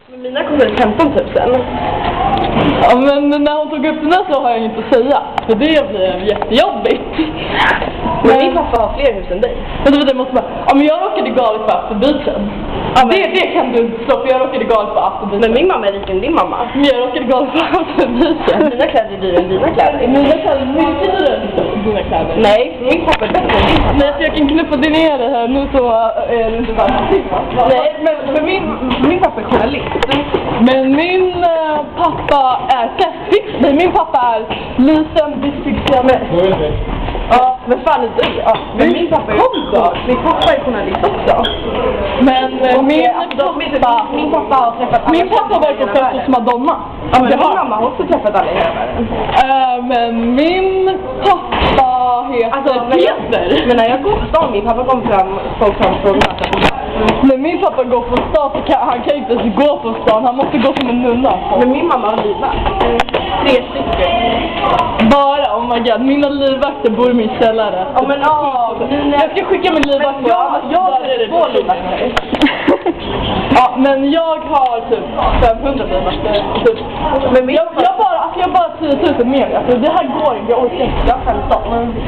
Men mina kostar 15 000. Ja, men när hon tog upp den här så har jag inget att säga. För det blir jättejobbigt. Men min pappa har fler hus än dig. Det måste bara, ja, men jag råkade galet på afterbyten. Ja, det kan du slå, för jag råkade galet på afterbyten. Men min mamma är rik än din mamma. Men jag råkade galet på afterbyten. Dina kläder är dyrare än dina kläder. Mina kläder är mycket dyrare än dina kläder. Nej, min pappa är bättre än din pappa. Nej, jag kan knuffa dig ner det här nu så är det inte värt. Nej, men min pappa är journalist. Men min pappa är plastik. Nej, min pappa är liten distriktsjämme. Ja, men fan är du? Ja, men min pappa är också. Min pappa är journalist också. Men min pappa har träffat alla. Min pappa var på fest hos Madonna. Ja, men min mamma har också träffat alla i hela världen. Men min pappa heter Peter. Men när jag går på stan, min pappa kom fram från när min pappa går på stan så kan han inte ens gå på stan. Han måste gå som en nunna. Men min mamma har livvakt. 3 stycken. Bara, oh my god. Mina livvakter bor i min källare. Ja, men jag ska skicka min livvakt på. Jag har 2 livvakter. Ja, men jag har typ 500 livvakter. Typ. Men jag bara 10 000 mer. Alltså, det här går inte. Jag orkar inte. Jag har 15.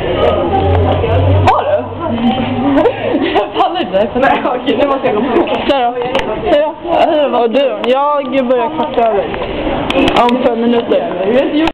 Har du? Jag pallar inte. Nej, okej. Nu måste jag gå på. Hej då. Hej då. Jag börjar kvart över. Om 5 minuter.